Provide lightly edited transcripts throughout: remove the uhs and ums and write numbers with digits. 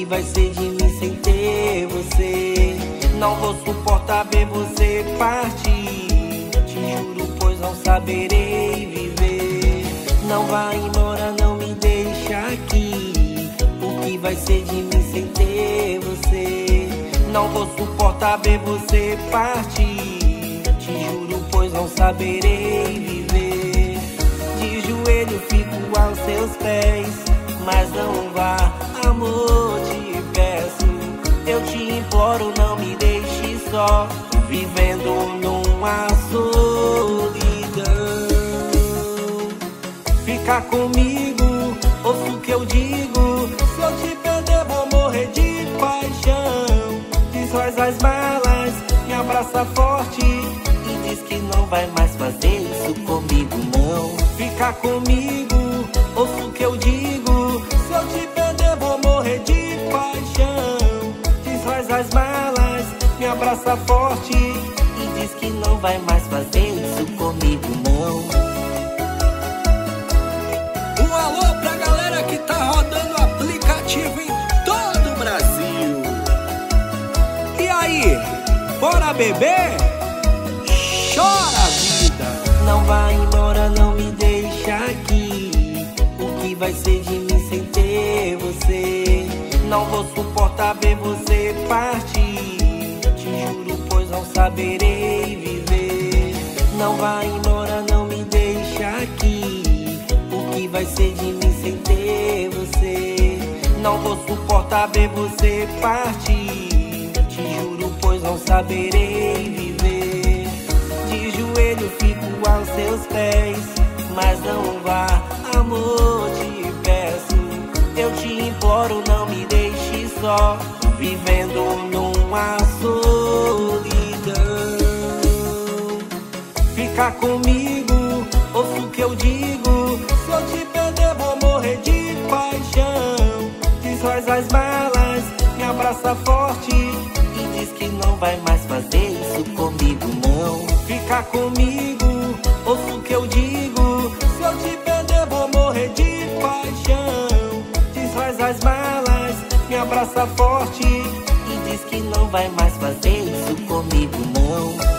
vai ser de mim sem ter você? Não vou suportar ver você partir. Te juro, pois não saberei viver. Não vá embora, não me deixa aqui. O que vai ser de mim sem ter você? Não vou suportar ver você partir. Te juro, pois não saberei viver. De joelho fico aos seus pés, mas não vá, amor, te peço. Eu te imploro, não me deixe só, vivendo numa solidão. Fica comigo, ouça o que eu digo. Se eu te perder, vou morrer de paixão. Desfaz as malas, me abraça forte e diz que não vai mais fazer isso comigo, não. Fica comigo, ouça o que eu digo. Se eu te perder, vou morrer de paixão. Desfaz as malas, me abraça forte e diz que não vai mais fazer isso comigo, não. Um alô pra galera que tá rodando o aplicativo em todo o Brasil. E aí, bora beber? Chora, vida! Não vá embora, não me deixa aqui. O que vai ser de mim sem ter você? Não vou suportar ver você partir. Te juro, pois não saberei viver. Não vá embora, não me deixa aqui. O que vai ser de mim sem ter você? Não vou suportar ver você partir. Te juro, pois não saberei viver. De joelho fico aos seus pés, mas não vá, amor, te peço. Eu te imploro, não me deixe só, vivendo numa solidão. Fica comigo, ouça o que eu digo. Se eu te perder, vou morrer de paixão. Desfaz as malas, me abraça forte e diz que não vai mais fazer isso comigo, não. Fica comigo, ouça o que eu digo. Se eu te perder, vou morrer de paixão. Desfaz as malas, me abraça forte e diz que não vai mais fazer isso comigo, não.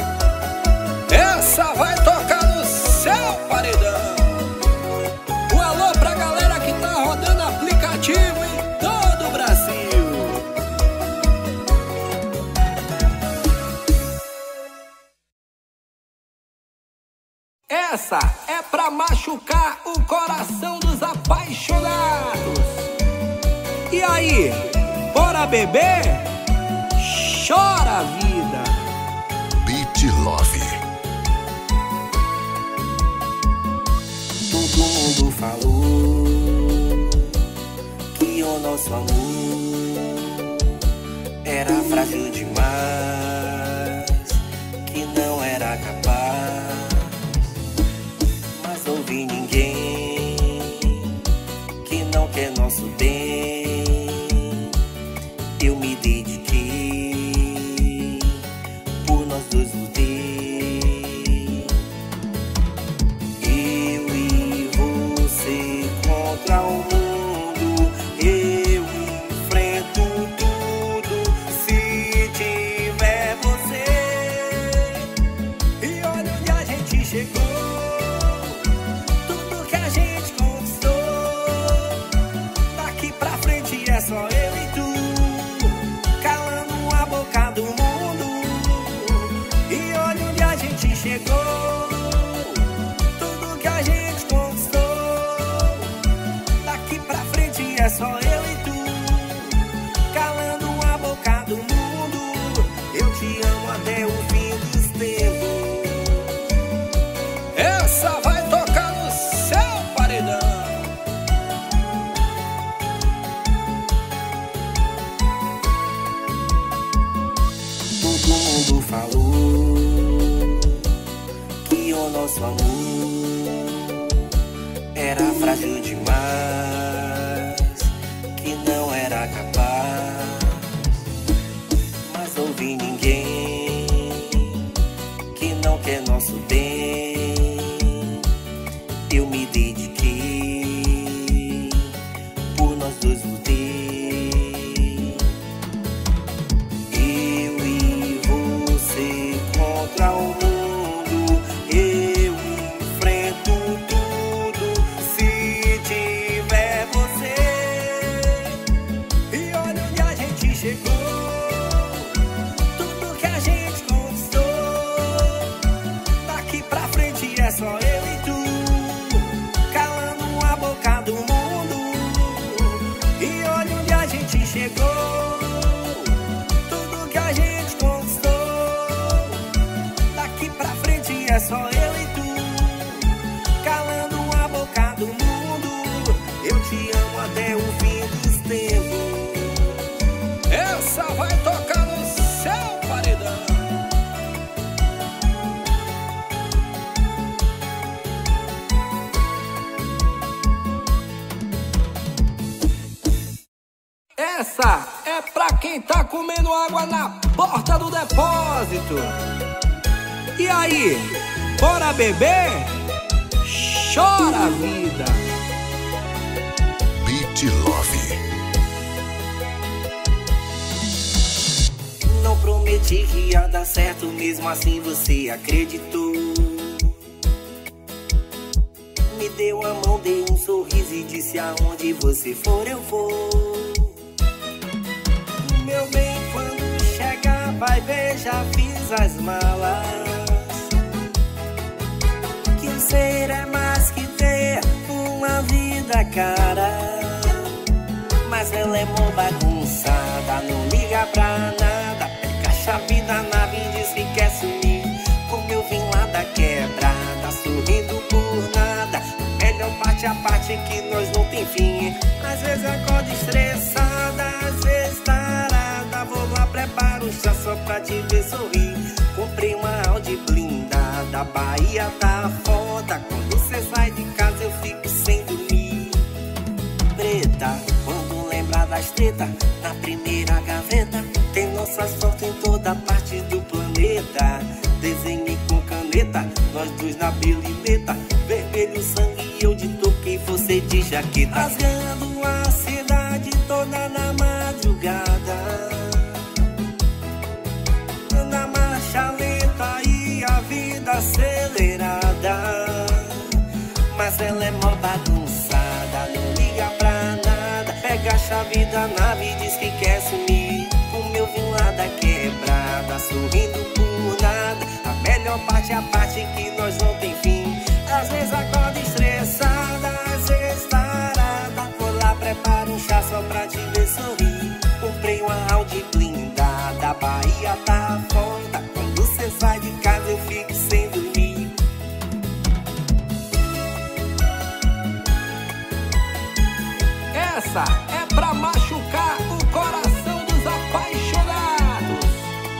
Essa vai tocar no seu paredão. Um alô pra galera que tá rodando aplicativo em todo o Brasil. Essa é pra machucar o coração dos apaixonados. E aí, bora beber? Chora, vida! Beat Love. Todo mundo falou que o nosso amor era frágil demais, que não era capaz. Mas não vi ninguém que não quer nosso bem. Eu me dediquei, por nós dois lutei. Contra o mundo, eu enfrento tudo se tiver você. E olha onde a gente chegou, tudo que a gente conquistou. Daqui pra frente é só eu e tu, calando a boca do mundo. E olha onde a gente chegou, tudo que a gente conquistou. Pra frente é só eu e tu, calando a boca do mundo. Eu te amo até o fim dos tempos. Essa vai tocar no seu paredão. Todo mundo falou que o nosso amor era frágil demais, que não era capaz. Mas não vi ninguém que não quer nosso bem. Eu me dediquei, por nós dois lutei. Essa é pra quem tá comendo água na porta do depósito. E aí, bora beber? Chora a vida. Beat Love. Não prometi que ia dar certo, mesmo assim você acreditou. Me deu a mão, dei um sorriso e disse: aonde você for eu vou. Meu bem, quando chegar vai ver, já fiz as malas. Que o ser é mais que ter uma vida cara. Mas ela é mó bagunçada, não liga pra nada. Pega a chave da nave e diz que quer sumir. Como eu vim lá da quebrada, sorrindo por nada. Melhor parte a parte que nós não tem fim. Às vezes acordo estressada, às vezes tarada. Vou lá, preparo um chá só pra te ver sorrir. Comprei uma Audi blindada, a Bahia tá foda. Quando cê sai de casa eu fico sem dormir. Preta, quando lembrar das tretas, na primeira gaveta tem nossas fotos em toda parte do planeta. Desenhei com caneta, nós dois na belineta. Vermelho sangue e eu de touca e você de jaqueta. Rasgando a cidade toda na madrugada. Na marcha lenta e a vida acelerada. Mas ela é mó bagunçada, não liga pra nada. Pega a chave da nave e diz que quer sumir. Como eu vim lá da quebrada, sorrindo por nada. A melhor parte é a parte que nós não tem fim. Às vezes acordo estressada, às vezes tarada. Vou lá, preparo um chá só pra te ver sorrir. Comprei uma Audi blindada, a Bahia tá foda. Quando cê sai de casa eu fico sem dormir. Essa é pra machucar o coração dos apaixonados.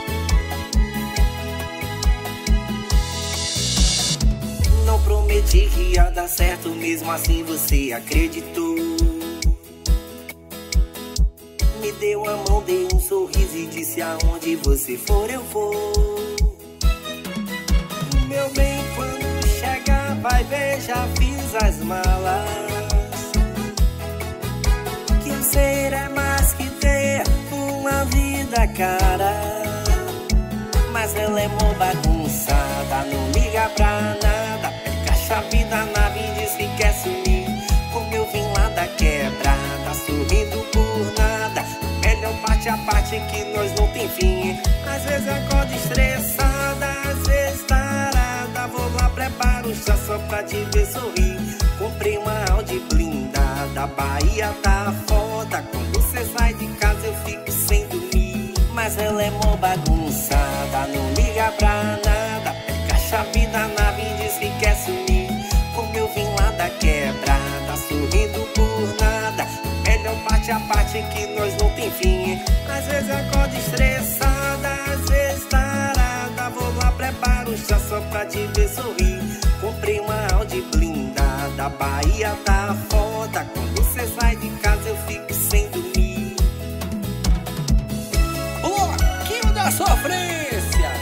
Não prometi que ia dar certo, mesmo assim você acreditou. Me deu a mão, dei um sorriso e disse: aonde você for eu vou. Meu bem, quando chegar vai ver, já fiz as malas. Que o ser é mais que ter uma vida cara. Mas ela é mó bagunçada, não liga pra nada. Pega a chave da nave e diz que quer sumir. Como eu vim lá da quebrada, sorrindo por nada. Melhor parte a parte que nós não tem fim. Às vezes acordo estressada, às vezes tarada. Vou lá, preparo um chá só pra te ver sorrir. Comprei uma Audi blindada, a Bahia tá foda. Quando cê sai de casa eu fico sem dormir. Mas ela é mó bagunçada, não liga pra nada. Pega a chave da nave e diz que quer sumir. Como eu vim lá da quebrada, sorrindo por nada. Melhor parte a parte que nós não tem fim. Às vezes acordo estressada, às vezes tarada. Vou lá, preparo um chá só pra te ver sorrir. Comprei uma Audi blindada, a Bahia tá foda. Quando cê sai de casa eu fico sem dormir. Bloquinho da sofrência.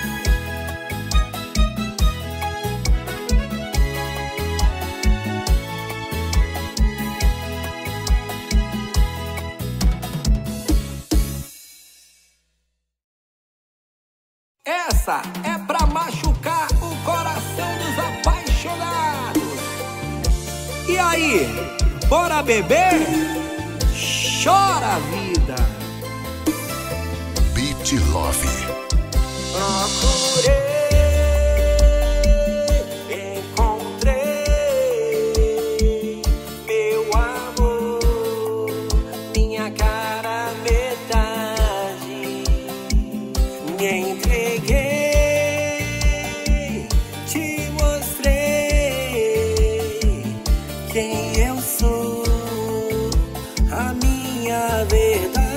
Essa é pra machucar o coração dos apaixonados. E aí, bora beber? Chora a vida. Beat Love. Procurei, encontrei meu amor, minha cara metade. Me entreguei, te mostrei quem eu sou, a minha verdade.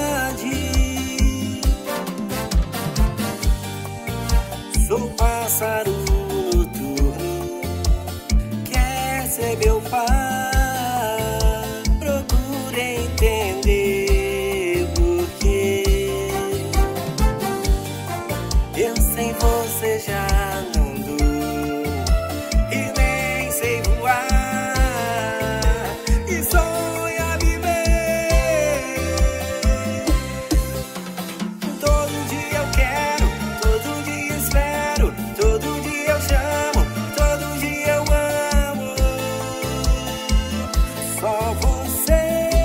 Sou pássaro noturno, quer ser meu pai. Procure entender voar e sonha viver. Todo dia eu quero, todo dia espero, todo dia eu chamo, todo dia eu amo. Só você.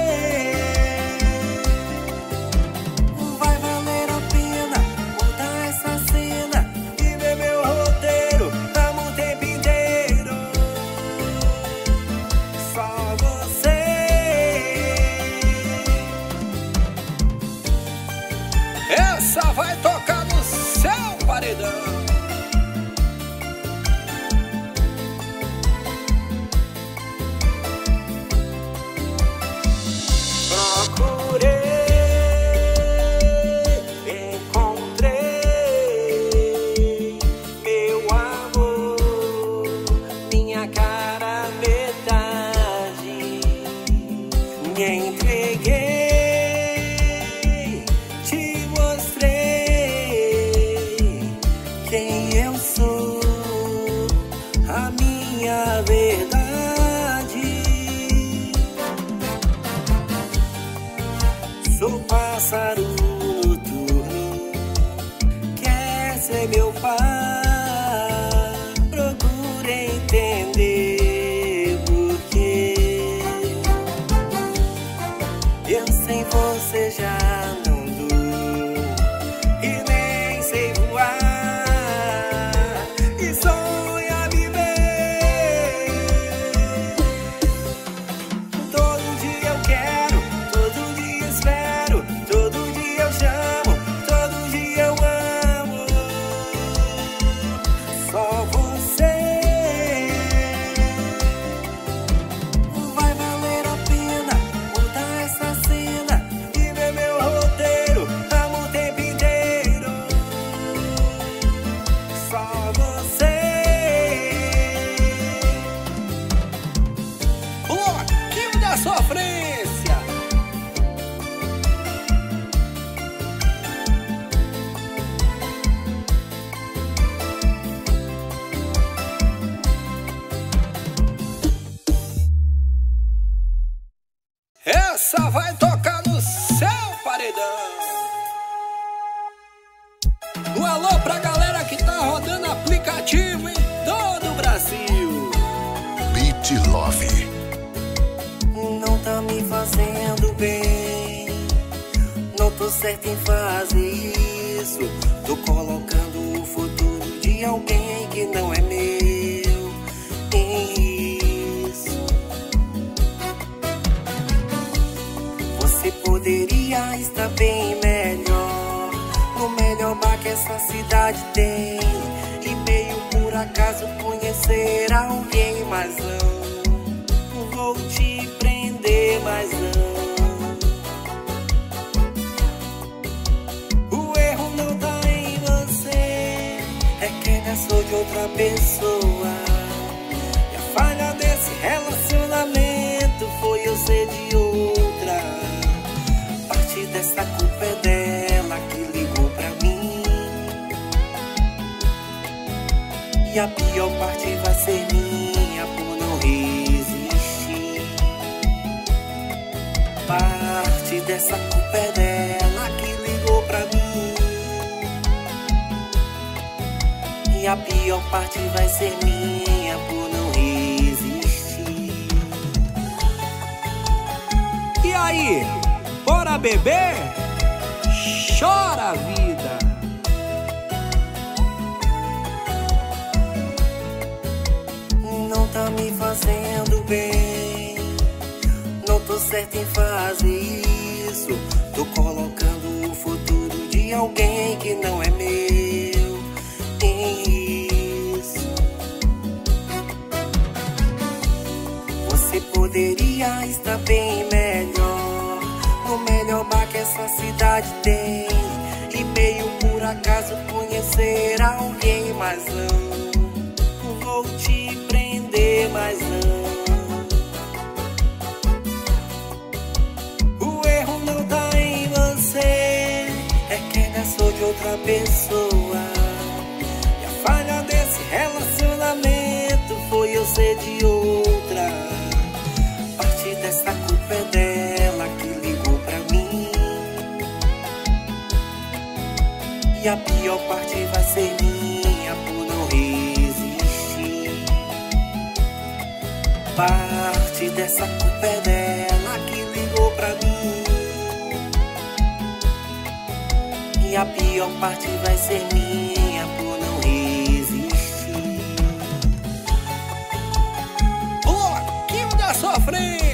Vai valer a pena mudar essa cena e ver meu roteiro. Amo o tempo inteiro. Só você. Essa vai tocar no seu paredão. Procurei, encontrei meu amor, minha cara metade. Me entreguei, te mostrei quem eu sou, a minha verdade. Sou pássaro noturno, quer ser meu par. Procure entender porquê. Eu sem você já não dou e nem sei voar e sonha viver. Todo dia eu quero, todo dia espero, todo dia eu chamo, todo dia eu amo. Só você. Vai valer a pena mudar essa cena e ver meu roteiro. Amo o tempo inteiro. Só você. Bloquinho da sofrência. Essa vai tocar no seu paredão. Um alô pra galera que tá rodando aplicativo em todo o Brasil. Beat Love. Não tá me fazendo bem, não tô certo em fazer isso. Tô colocando o futuro de alguém que não é meu em isso. Você poderia estar bem melhor, no melhor bar que essa cidade tem, e meio por acaso conhecer alguém, mas não vou te prender, mas não. O erro não tá em você, é que sou de outra pessoa. E a falha desse relacionamento foi eu ser de outra. Parte dessa culpa é dela que ligou pra mim, e a pior parte vai ser minha por não resistir. Parte dessa culpa é dela que ligou pra mim, e a pior parte vai ser minha por não resistir. E aí, bora beber? Chora a vida. Não tá me fazendo bem, não tô certo em fazer isso. Tô colocando o futuro de alguém que não é meu em isso. Você poderia estar bem melhor, no melhor bar que essa cidade tem, e meio por acaso conhecer alguém, mas não vou te prender, mas não. O erro não tá em você, é que ainda sou de outra pessoa. E a falha desse relacionamento foi eu ser de outro. E a pior parte vai ser minha por não resistir. Parte dessa culpa é dela que ligou pra mim. E a pior parte vai ser minha por não resistir. Bloquinho da sofrência.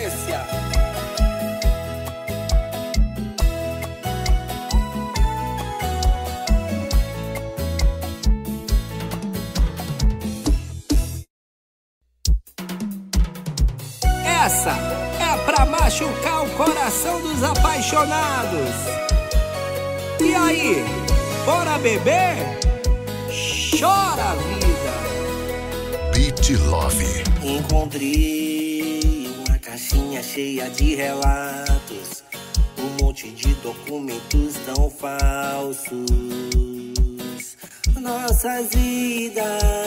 Essa é pra machucar o coração dos apaixonados. E aí, bora beber? Chora, vida. Beat Love. Encontrei uma caixinha cheia de relatos, um monte de documentos tão falsos. Nossas vidas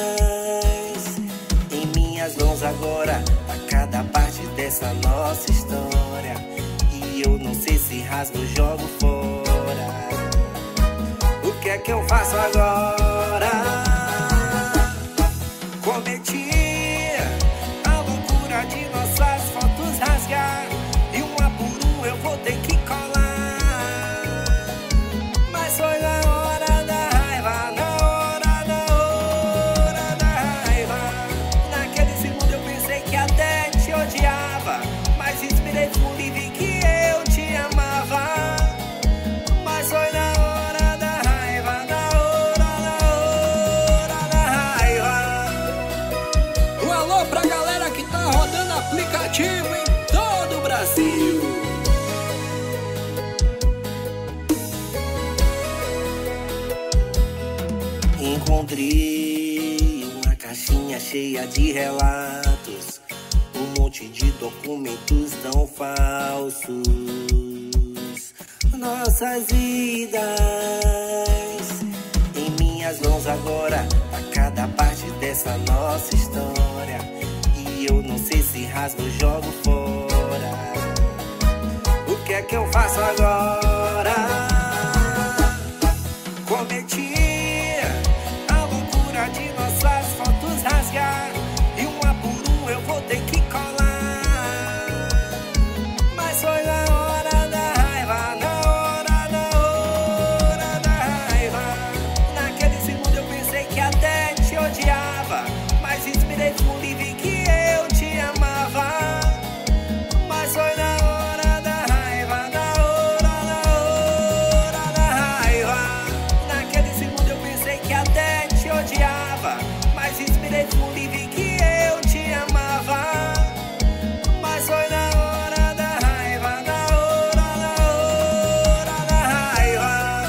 em minhas mãos agora, a cada parte dessa nossa história. E eu não sei se rasgo ou jogo fora. O que é que eu faço agora? Cometi a loucura de nossas fotos rasgar, e uma por um eu vou ter que colar. Mas foi na hora da raiva, na hora da raiva. Naquele segundo eu pensei que até te odiava, mas inspirei fundo e vi que eu te amava. Mas foi na hora da raiva, na hora da raiva. Um alô pra galera que tá rodando aplicativo em todo o Brasil. Encontrei uma caixinha cheia de relatos, um monte de documentos tão falsos. Nossas vidas em minhas mãos agora, a cada parte dessa nossa história. E eu não sei se rasgo ou jogo fora. O que é que eu faço agora? Cometi a loucura de nossas fotos rasgar, e uma por um eu vou ter que colar. Mas foi na hora da raiva, na hora da raiva. Naquele segundo eu pensei que até te odiava, mas inspirei fundo e vi que eu te amava. Mas foi na hora da raiva, na hora da raiva. Naquele segundo eu pensei que até te odiava, mas inspirei fundo e vi que eu te amava. Mas foi na hora da raiva, na hora da raiva.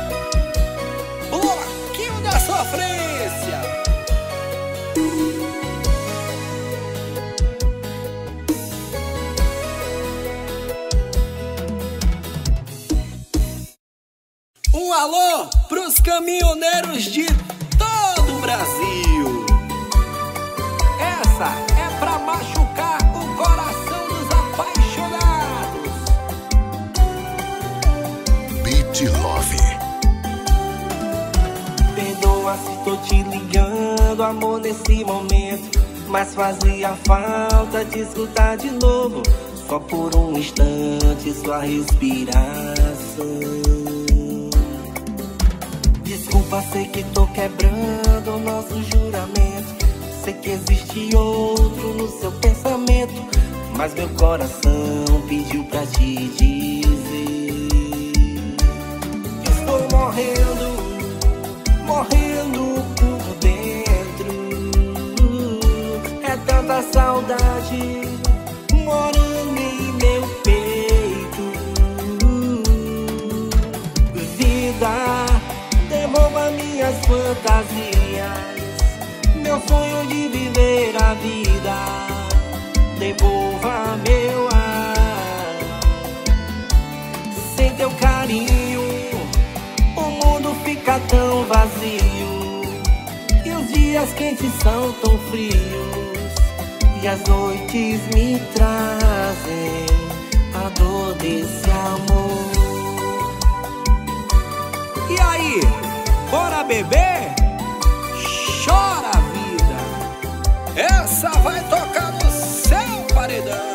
Bloquinho da sofrência. Um alô pros caminhoneiros de todo o Brasil. Essa é pra machucar o coração dos apaixonados. Beat Love. Perdoa se tô te ligando, amor, nesse momento, mas fazia falta te escutar de novo, só por um instante, sua respiração. Desculpa, sei que tô quebrando o nosso juramento, sei que existe outro no seu pensamento, mas meu coração pediu pra te dizer: estou morrendo, morrendo por dentro. É tanta saudade morando em meu peito. Vida, devolva minhas fantasias, meu sonho de viver a vida. Devolva meu ar. Sem teu carinho, o mundo fica tão vazio, e os dias quentes são tão frios, e as noites me trazem a dor desse amor. E aí, Bora beber? Chora a vida. Essa vai tocar no seu paredão.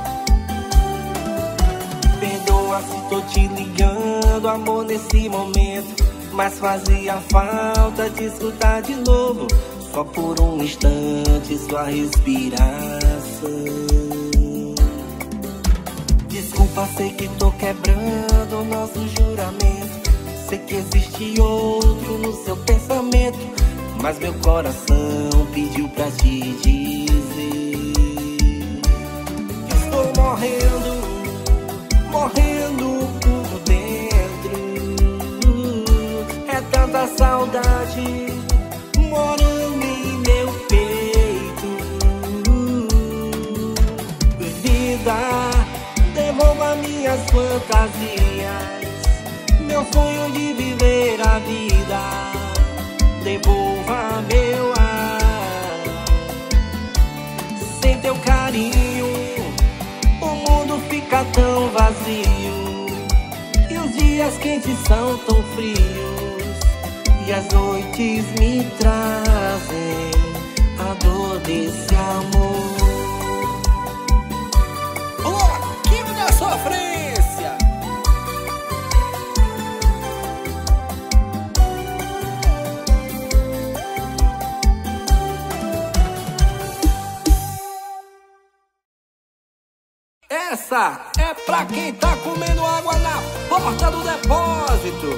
Perdoa se tô te ligando, amor, nesse momento, mas fazia falta te escutar de novo, só por um instante, sua respiração. Desculpa, sei que tô quebrando o nosso juramento, sei que existe outro no seu pensamento, mas meu coração pediu pra te dizer: estou morrendo, morrendo por dentro. É tanta saudade morando em meu peito. Vida, devolva minhas fantasias, meu sonho de viver a vida. Devolva meu ar. Sem teu carinho, o mundo fica tão vazio, e os dias quentes são tão frios, e as noites me trazem a dor desse amor. Bloquinho da sofrência. Essa é pra quem tá comendo água na porta do depósito.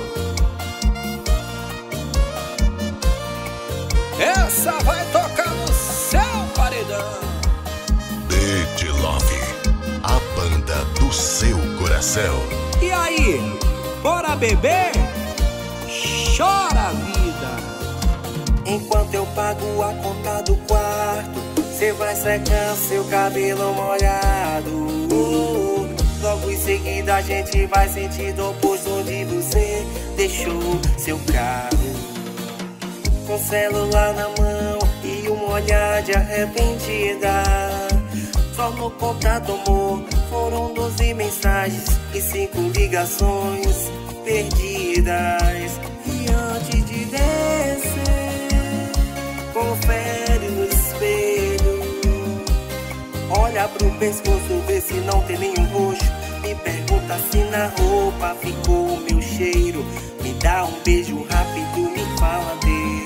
Essa vai tocar no seu paredão. Beat Love, a banda do seu coração. E aí, bora beber? Chora a vida. Enquanto eu pago a conta do quarto, cê vai secando seu cabelo molhado. Logo em seguida a gente vai sentindo o oposto onde você deixou seu carro, com o celular na mão e um olhar de arrependida. Só no contato, amor, foram 12 mensagens e 5 ligações perdidas. E antes de descer, confere no espelho, olha pro pescoço, vê se não tem nenhum roxo. Me pergunta se na roupa ficou o meu cheiro. Me dá um beijo rápido, me fala dele,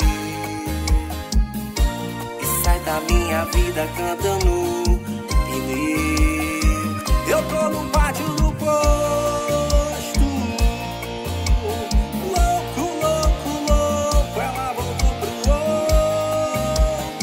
e sai da minha vida cantando pneu. Eu tô no pátio do posto, louco, louco, louco. Ela voltou pro outro,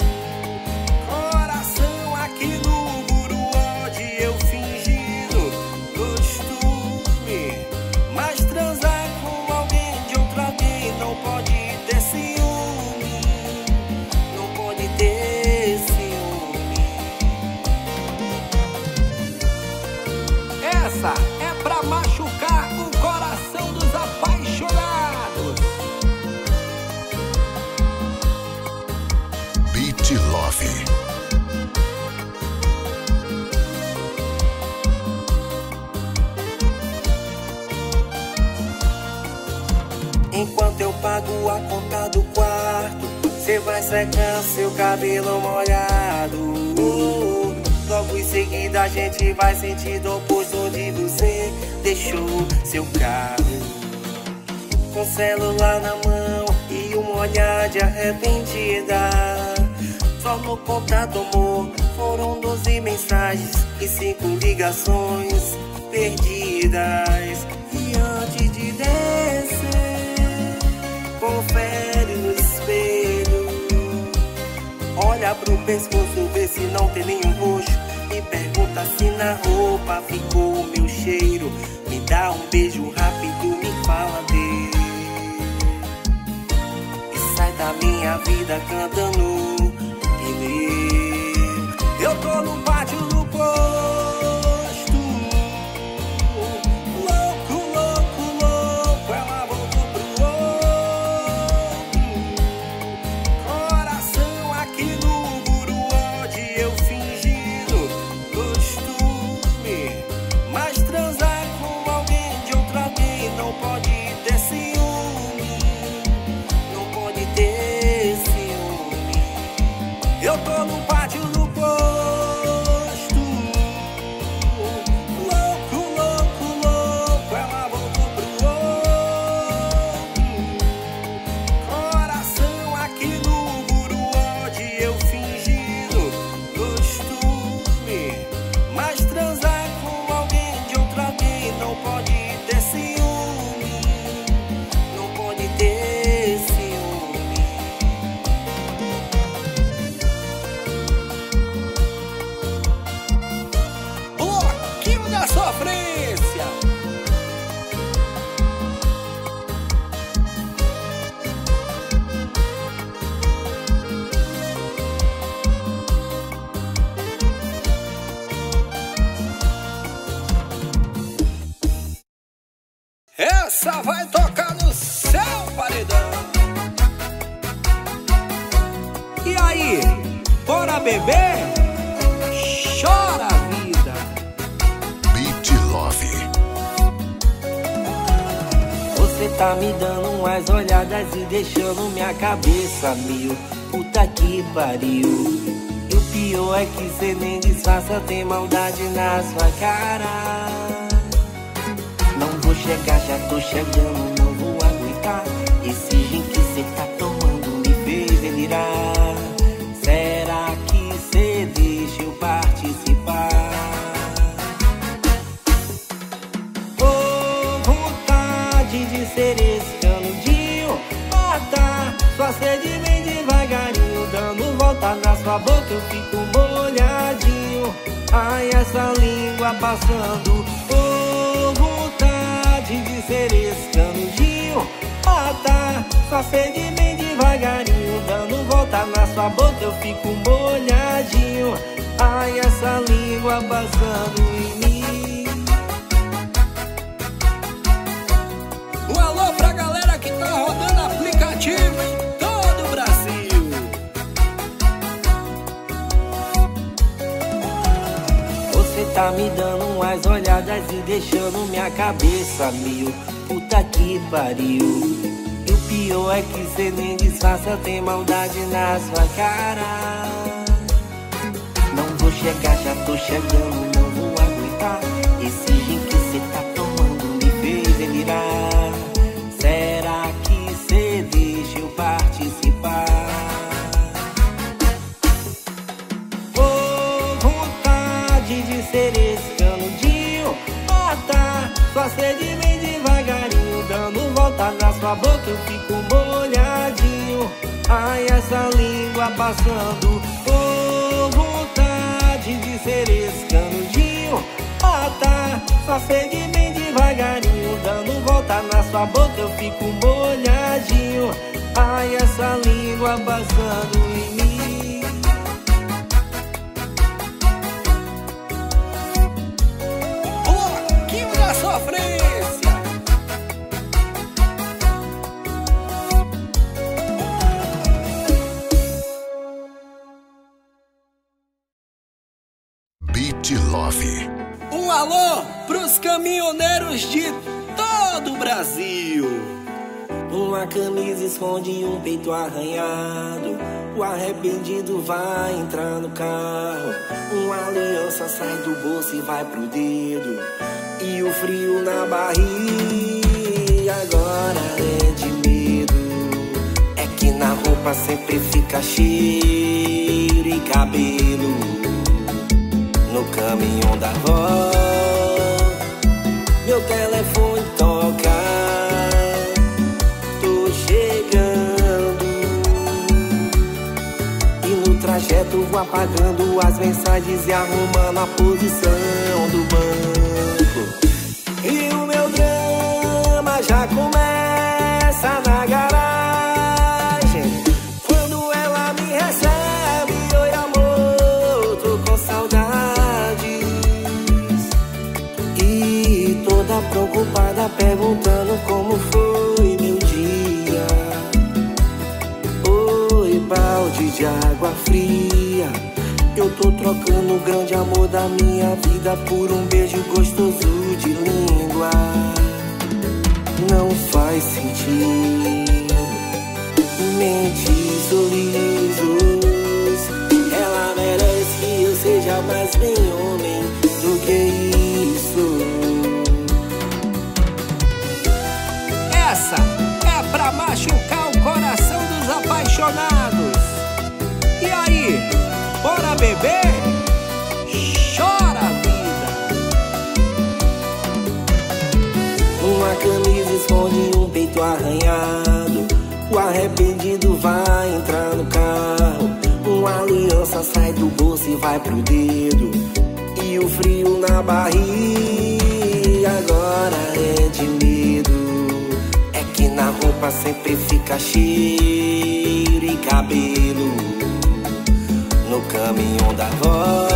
coração aqui no muro, onde eu fingindo costume. Mas transar com alguém de outro alguém não pode ter ciúme, Não pode ter ciúme. Essa é pra machucar o coração dos apaixonados. Beat Love, Enquanto eu pago a conta do quarto, cê vai secando seu cabelo molhado. Logo em seguida a gente vai sentindo o oposto onde você deixou seu carro, com o celular na mão e um olhar de arrependida. Só no contato, amor, foram 12 mensagens e 5 ligações perdidas. E antes de descer, confere no espelho, olha pro pescoço, vê se não tem nenhum roxo. Me pergunta se na roupa ficou o meu cheiro. Me dá um beijo rápido, me fala dele, e sai da minha vida cantando pneu. Eu tô no pátio do posto, louco, louco, louco. Ela voltou pro outro, coração aqui no muro, onde eu fingindo costume. Mas transar com alguém de outro alguém não pode ter ciúme, sofrência. Essa vai tocar no seu paredão. E aí, bora beber? Chora a vida. Beat Love. Você tá me dando umas olhadas e deixando minha cabeça mil. Puta que pariu. E o pior é que cê nem disfarça, tem maldade na sua cara. Não vou chegar, já tô chegando, não vou aguentar. Esse gin que cê tá tomando me fez delirar. Será que cê deixa eu participar? Oh, vontade de ser esse canudinho. Ah tá, sua sede vem devagarinho, dando volta na sua boca eu fico molhadinho. Ai, essa língua passando. Oh, vontade de ser esse canudinho. Ah tá, sua sede vem devagarinho, dando volta na sua boca eu fico molhadinho. Ai, essa língua passando em mim. Um alô pra galera que tá rodando aplicativo em todo o Brasil. Você tá me dando umas olhadas e deixando minha cabeça mil. Puta que pariu. E o pior é que cê nem disfarça, tem maldade na sua cara. Não vou chegar, já tô chegando, não vou aguentar. Esse gin que cê tá tomando me fez delirar. Será que cê deixa eu participar? Oh, vontade de ser esse canudinho. Ah tá, sua sede vem devagarinho, dando volta na sua boca eu fico molhadinho. Ai, essa língua passando. Oh, vontade de ser esse canudinho. Ah tá, sua sede vem devagarinho, dando volta na sua boca eu fico molhadinho. Ai, essa língua passando em mim. Bloquinho da sofrência. Beat Love. Um alô pros caminhoneiros de todo o Brasil. Uma camisa esconde um peito arranhado. O arrependido vai entrar no carro. Uma aliança sai do bolso e vai pro dedo. E o frio na barriga agora é de medo. É que na roupa sempre fica cheiro e cabelo. No caminhão da avó, meu telefone toca. Tô chegando. E no trajeto vou apagando as mensagens e arrumando a posição do banco. E o meu drama já começa na garagem. Quando ela me recebe, oi amor, tô com saudades. E toda preocupada perguntando como foi meu dia. Oi, balde de água fria. Eu tô trocando o grande amor da minha vida por um beijo gostoso de língua. Não faz sentido mentir sorrisos. Ela merece que eu seja mais bem homem do que isso. Essa é pra machucar o coração dos apaixonados. E aí, bora beber? Chora a vida. Uma camisa esconde um peito arranhado. O arrependido vai entrar no carro. Uma aliança sai do bolso e vai pro dedo. E o frio na barriga agora é de medo. É que na roupa sempre fica cheiro e cabelo. No caminhão da avó,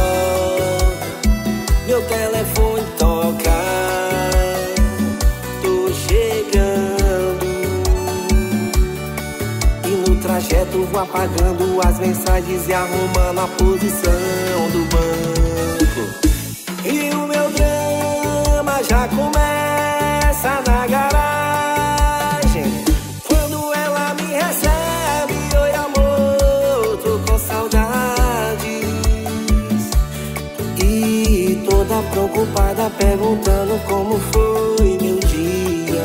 meu telefone toca. Tô chegando e no trajeto vou apagando as mensagens e arrumando a posição do banco. E o meu drama já começa na garagem, quando ela me recebe: oi amor, tô com saudades. E toda preocupada perguntando como foi meu dia.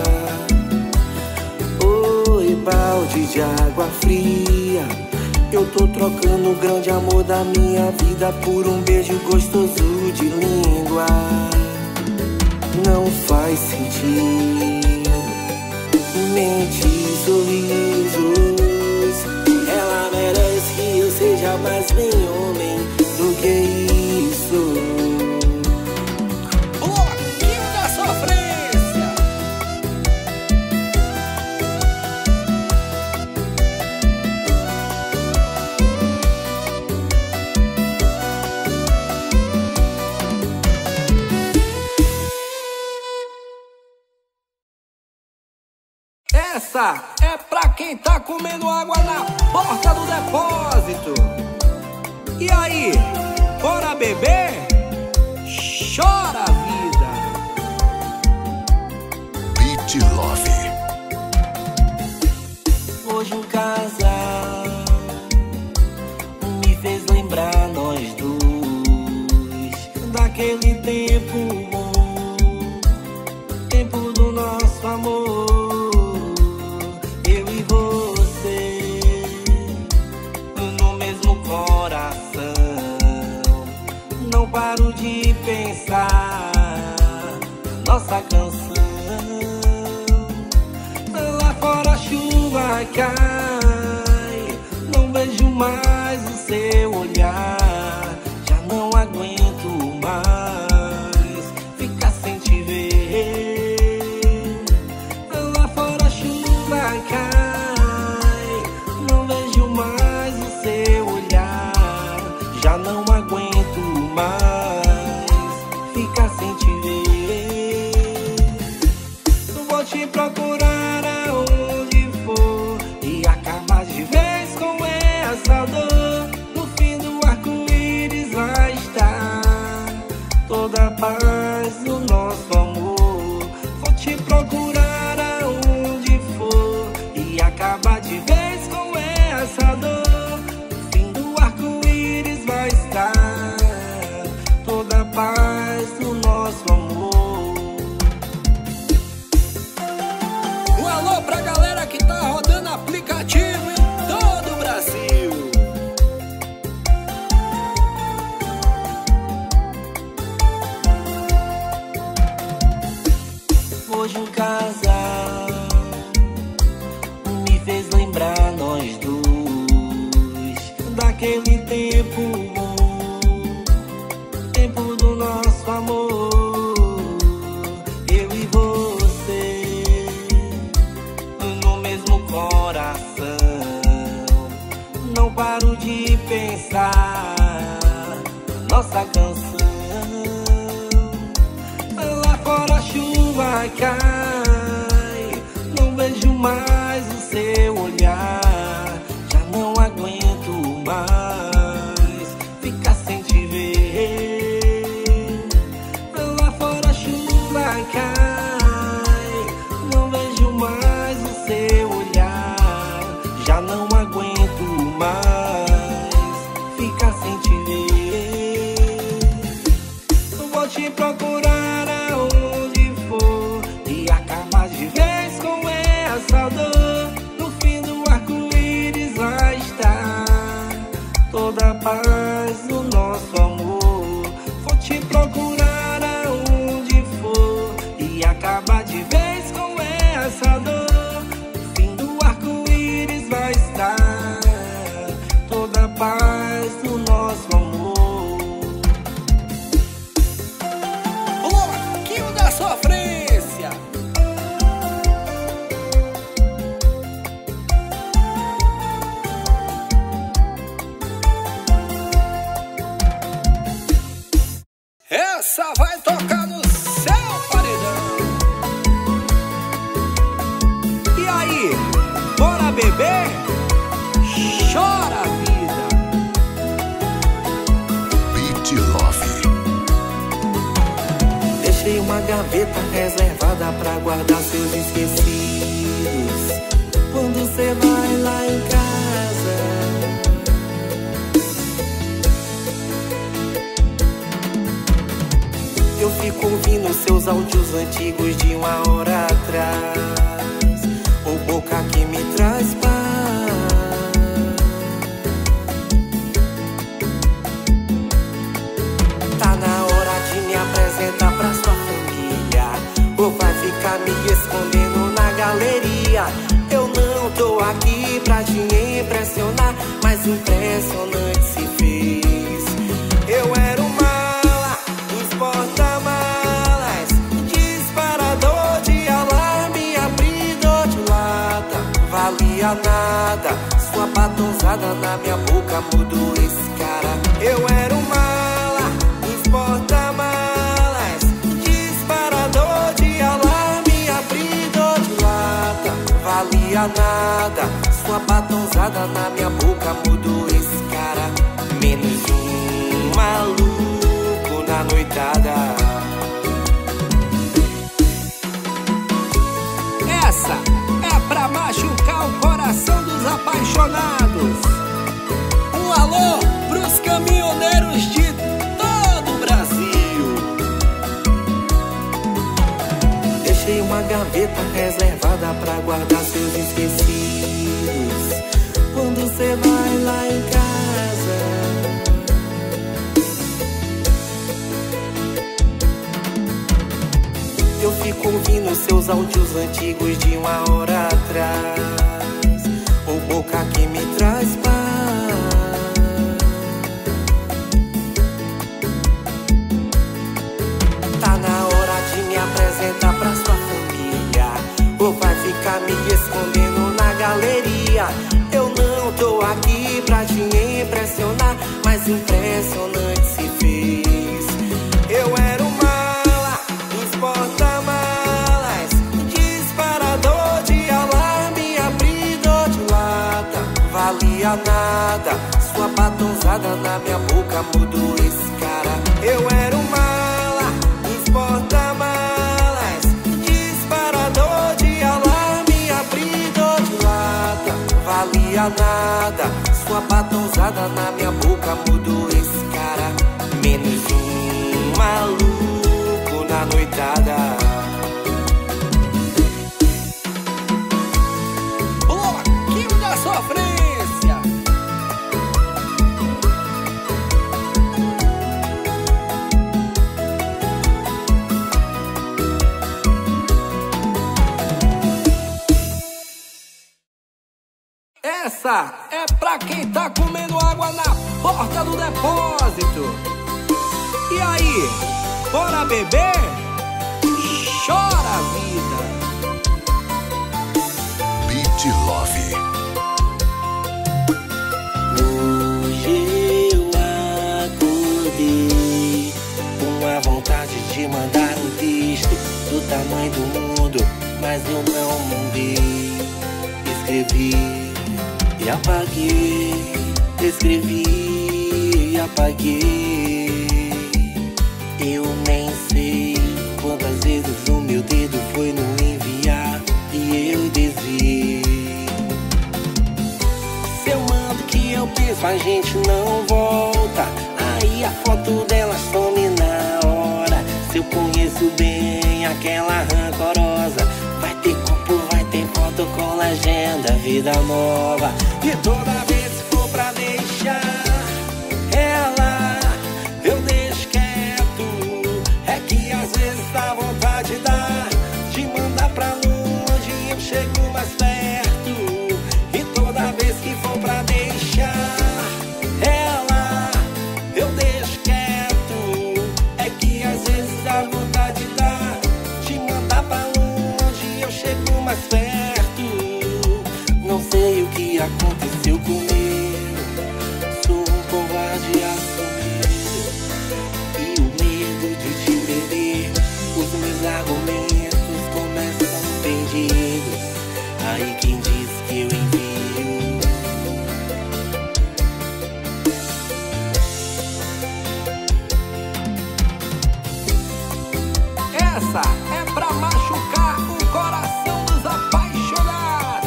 Oi, balde de água fria, eu tô trocando o grande amor da minha vida por um beijo gostoso de língua. Não faz sentido mentir, sorrisos. Ela merece que eu seja mais bem homem do que isso. Bloquinho da sofrência. Essa é pra quem tá comendo água na porta do depósito. E aí, bora beber? Chora, vida. Beat Love. Hoje um casal me fez lembrar nós dois daquele tempo bom, tempo do nosso amor. Eu e você no mesmo coração. Não paro de pensar nossa canção. Lá fora a chuva cai, não vejo mais o seu olhar. Já não aguento mais ficar sem te ver. Lá fora a chuva cai, não vejo mais o seu olhar. Já não aguento mais ficar sem te ver. Vou te procurar aonde for e acabar de vez com essa dor. No fim do arco-íris vai estar toda a paz do nosso amor. Vou te procurar aonde for e acabar de vez com essa dor. No fim do arco-íris vai estar toda a paz do nosso amor. Um alô pra galera que tá rodando aplicativo em todo o Brasil. Hoje um casal me fez lembrar nós dois daquele tempo bom, tempo do nosso amor. Eu e você no mesmo coração. Não paro de pensar nossa canção. Lá fora a chuva cai, não vejo mais o seu olhar. Já não aguento mais ficar sem te ver. Lá fora a chuva cai, não vejo mais o seu olhar. Já não aguento mais ficar sem te ver. Vou te procurar aonde for e acabar de vez com essa dor. No fim do arco-íris vai estar toda a paz do nosso amor. Vou te procurar aonde for e acabar de vez com essa dor. No fim do arco-íris vai estar toda a paz do nosso amor. Bloquinho da sofrência. Essa vai tocar no seu paredão. E aí, bora beber? Chora a vida. Beat Love. Deixei uma gaveta reservada pra guardar seus esquecidos. Quando cê vai lá em casa, eu fico ouvindo seus áudios antigos de uma hora atrás. O boca que me traz paz. Tá na hora de me apresentar pra sua família, ou vai ficar me escondendo na galeria? Eu não tô aqui pra te impressionar, mas impressionante se fez. Eu era um mala, uns porta-malas, disparador de alarme, abridor de lata. Valia nada, sua batonzada na minha boca mudou esse cara. Eu era um mala, uns porta-malas, disparador de alarme, abridor de lata. Valia nada, sua batonzada na minha boca mudou esse cara. Menos um maluco na noitada. Essa é pra machucar o coração dos apaixonados. Um alô pros caminhoneiros de todo o Brasil. Deixei uma gaveta reservada pra guardar seus esquecidos. Quando cê vai lá em casa, eu fico ouvindo seus áudios antigos de uma hora atrás. O boca que me traz paz. Tá na hora de me apresentar pra sua família, ou vai ficar me escondendo na galeria? Eu não tô aqui pra te impressionar, mas impressionante se fez. Eu era um mala, uns porta-malas, disparador de alarme, abridor de lata. Valia nada, sua batonzada na minha boca mudou esse cara. Eu era um mala, uns porta-malas, disparador de alarme, abridor de lata. Valia nada, sua batonzada na minha boca mudou esse cara. Menos um maluco na noitada. Bloquinho da sofrência. Essa é pra quem tá comendo água na porta do depósito. E aí, bora beber? Chora a vida. Beat Love. Hoje eu acordei com a vontade de mandar um texto do tamanho do mundo, mas eu não mandei. Escrevi e apaguei, escrevi e apaguei. Eu nem sei quantas vezes o meu dedo foi no enviar e eu desviei. Se eu mando que eu penso, a gente não volta. Aí a foto dela some na hora. Se eu conheço bem aquela rancorosa, vai ter corpo, vai ter foto com legenda, vida nova. E toda vez que for pra deixar ela, eu deixo quieto. É que às vezes dá vontade de mandar pra longe, eu chego mais perto. E toda vez que for pra deixar ela, eu deixo quieto. É que às vezes dá vontade de mandar pra longe, eu chego mais perto. Não sei o que aconteceu comigo, sou Essa é pra machucar o coração dos apaixonados.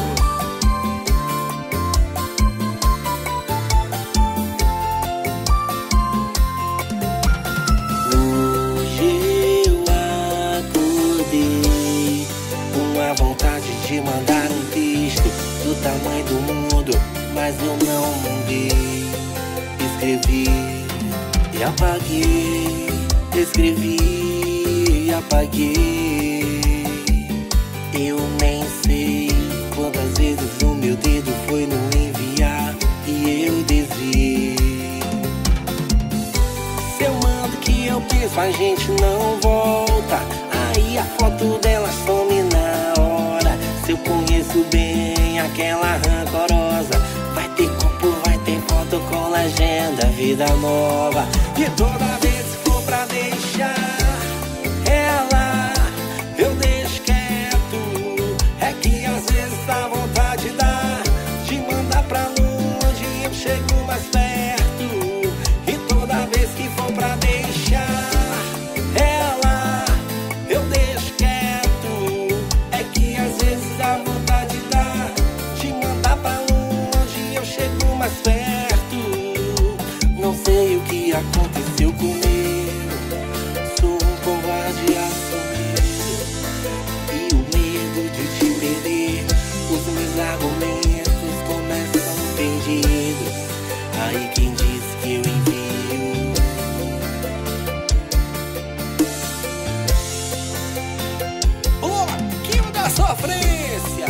Hoje eu acordei com a vontade de mandar um texto do tamanho do mundo, mas eu não mandei. Escrevi e apaguei, escrevi e apaguei. Eu nem sei quantas vezes o meu dedo foi no enviar e eu desviei. Se eu mando que eu penso, a gente não volta. Aí a foto dela some na hora. Se eu conheço bem aquela rancorosa, vai ter copo, vai ter foto com legenda, vida nova. E toda vez que for pra deixar ela, eu deixo quieto. É que às vezes dá vontade de mandar pra longe e eu chego mais perto. E toda vez que for pra deixar ela, eu deixo quieto. É que às vezes dá vontade de mandar pra longe e eu chego mais perto. Não sei o que aconteceu comigo. Sou um covarde assumido e o medo de te perder. Os meus argumentos começam perdidos. Aí quem diz que eu envio? Bloquinho da sofrência.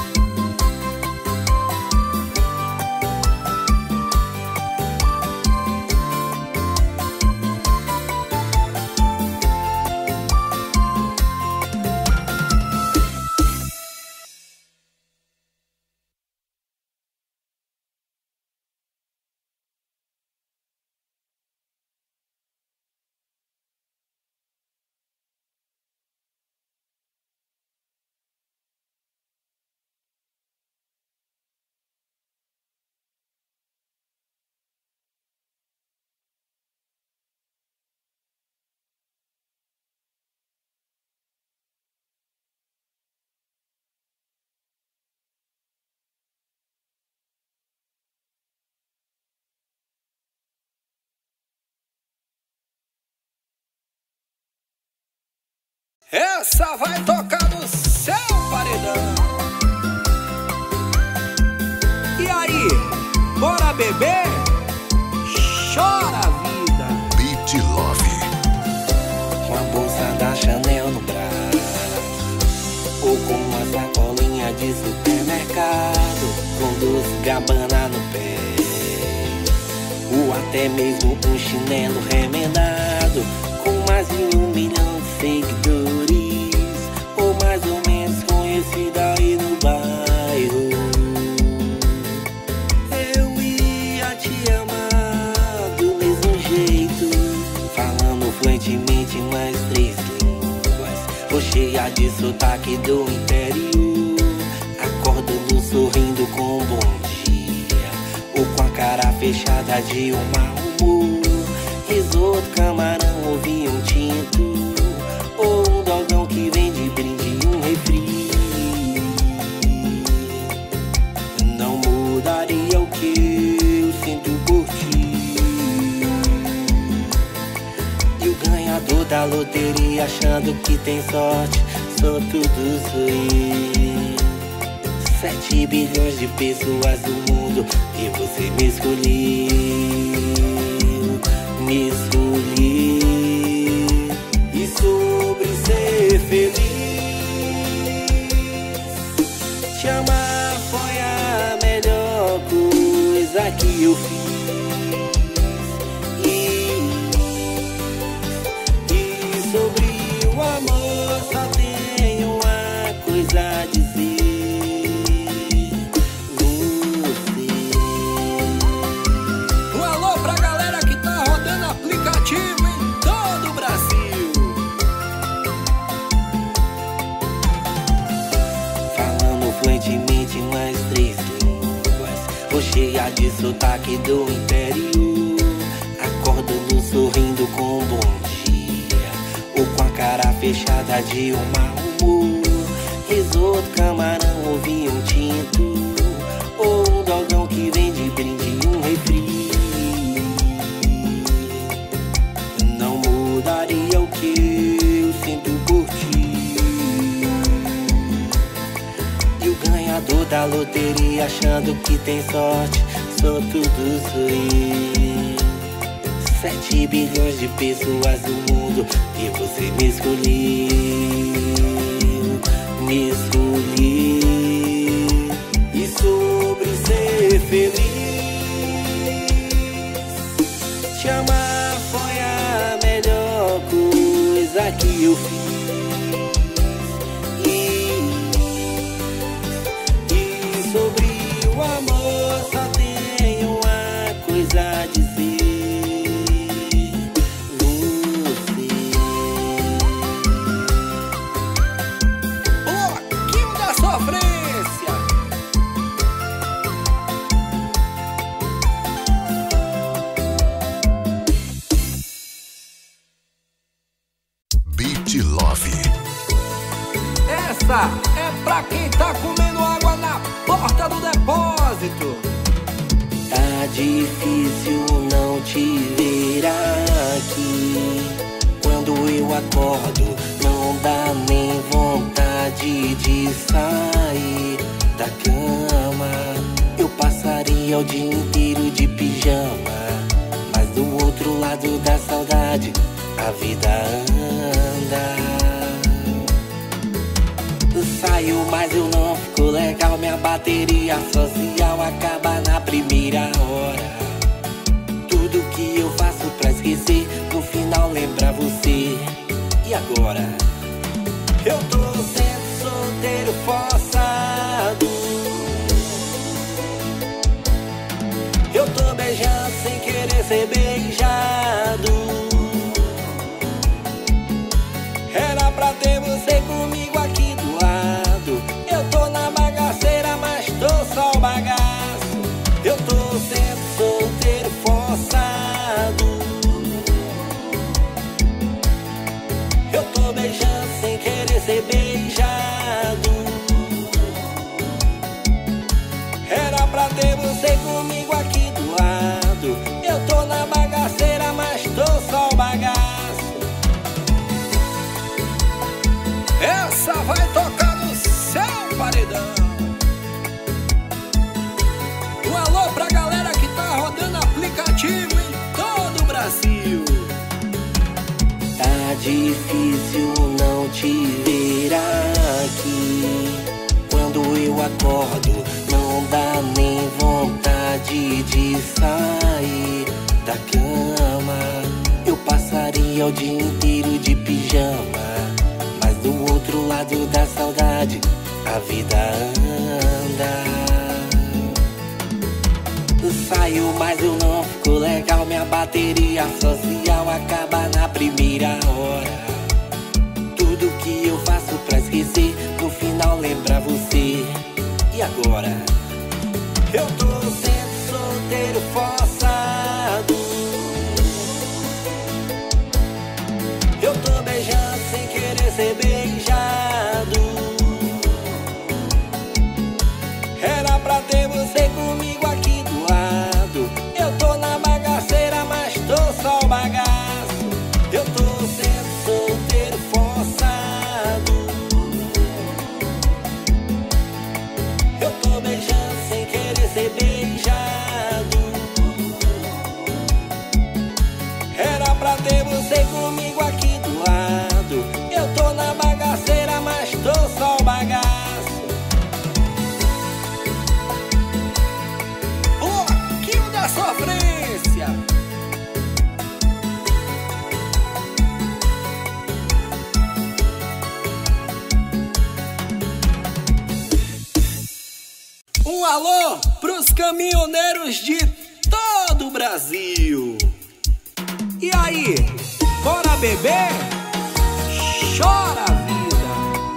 Essa vai tocar no seu paredão. E aí, bora beber? Chora a vida. Beat Love. Com a bolsa da Chanel no braço, ou com uma sacolinha de supermercado, com doce Gabbana no pé, ou até mesmo um chinelo remendado, com mais de 1 milhão de seguidores, ou mais ou menos conhecida aí no bairro. Eu ia te amar do mesmo jeito, falando fluentemente em mais 3 línguas, ou cheia de sotaque do interior, acordando sorrindo com um bom dia, ou com a cara fechada de um mau humor. Risoto, camarão ou vinho tinto, ou um dogão que vem de brinde um refri. Não mudaria o que eu sinto por ti. E o ganhador da loteria achando que tem sorte, sou tudo zoei. 7 bilhões de pessoas do mundo e você me escolheu, me escolhi. E sobre ser feliz, te amar foi a melhor coisa que eu fiz. E sobre o amor só tenho uma coisa a dizer. Um alô pra galera que tá rodando aplicativo em todo o Brasil. Falando fluentemente em mais 3 línguas, ou cheia de sotaque do interior, acordando sorrindo com um bom dia, ou com a cara cara fechada de um mau humor. Risoto, camarão ou vinho tinto, ou um dogão que vem de brinde um refri. Não mudaria o que eu sinto por ti. E o ganhador da loteria achando que tem sorte, sou tudo sou eu. 7 bilhões de pessoas no mundo e você me escolheu, me escolheu. E sobre ser feliz, te amar foi a melhor coisa que eu fiz. E sobre o amor só tenho uma coisa a dizer: Beat Love. Essa é pra quem tá comendo água na porta do depósito. Tá difícil não te ver aqui. Quando eu acordo, não dá nem vontade de sair da cama. Eu passaria o dia inteiro de pijama, mas do outro lado da saudade a vida anda. Saio, mas eu não fico legal. Minha bateria social acaba na primeira hora. Tudo que eu faço pra esquecer, no final lembra você. E agora? Eu tô sendo solteiro forçado. Eu tô beijando sem querer ser beijado. Era pra ter você comigo aqui do lado. Eu tô na bagaceira, mas tô só o bagaço. Eu tô sendo solteiro forçado. Eu tô beijando sem querer ser beijado. Era pra ter você comigo aqui do lado. Eu tô na bagaceira, mas tô só o bagaço. Essa vai tocar no seu paredão. Um alô pra galera que tá rodando aplicativo em todo o Brasil. Tá difícil não te ver aqui. Quando eu acordo, não dá nem vontade de sair da cama. Eu passaria o dia inteiro de pijama, mas do outro lado da saudade a vida anda. Saio, mas eu não fico legal. Minha bateria social acaba na primeira hora. Tudo que eu faço pra esquecer, no final lembra você. E agora? Eu tô sendo solteiro forçado. Eu tô beijando sem querer ser beijado. Era pra ter você comigo aqui do lado. Eu tô na bagaceira, mas tô só o bagaço. Eu tô sendo solteiro forçado. Eu tô beijando sem querer ser beijado. Era pra ter você comigo aqui do lado. Eu tô na bagaceira, mas tô só o bagaço. Bloquinho da sofrência. Um alô pros caminhoneiros de todo o Brasil. E aí, bora beber? Chora a vida.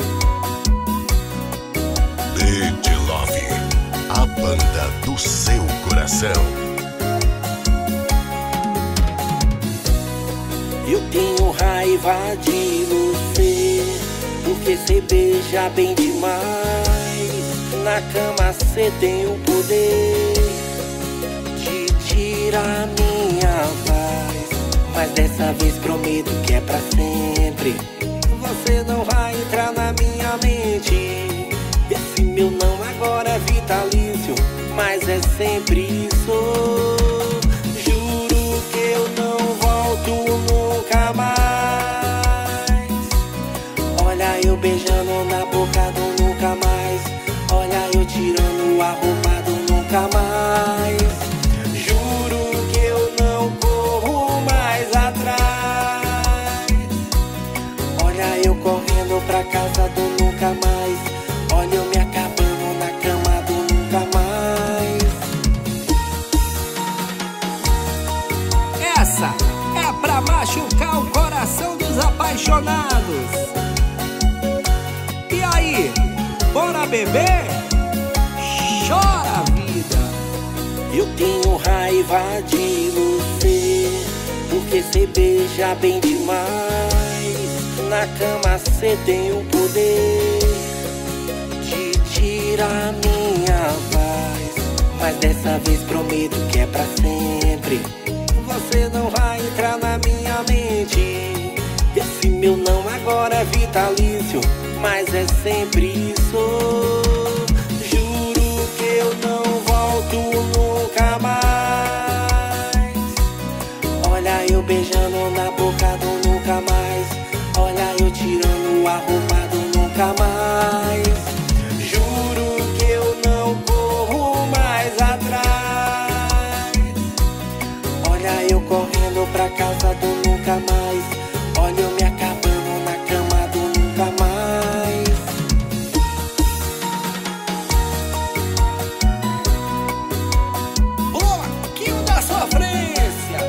Beat Love, a banda do seu coração. Eu tenho raiva de você, porque cê beija bem demais. Na cama cê tem o poder de tirar minha paz, mas dessa vez prometo que é pra sempre. Você não vai entrar na minha mente. Esse meu não agora é vitalício, mas é sempre isso. Juro que eu não volto nunca mais. Olha eu beijando na boca do nunca mais. Olha eu tirando a roupa do nunca mais. Juro que eu não corro mais atrás. Olha eu correndo pra casa do nunca mais. Olha eu me acabando na cama do nunca mais. Essa é pra machucar o coração dos apaixonados. E aí, bora beber? Chora, vida. Eu tenho raiva de você, porque cê beija bem demais. Na cama cê tem o poder de tirar minha paz, mas dessa vez prometo que é pra sempre. Você não vai entrar na minha mente. Esse meu não agora é vitalício, mas é sempre isso. Juro que eu não volto nunca mais. Olha eu beijando na boca do nunca mais. Olha eu tirando a roupa do nunca mais. Juro que eu não corro mais atrás. Olha eu correndo pra casa do nunca mais. Olha eu me acabando na cama do nunca mais. Bloquinho da sofrência.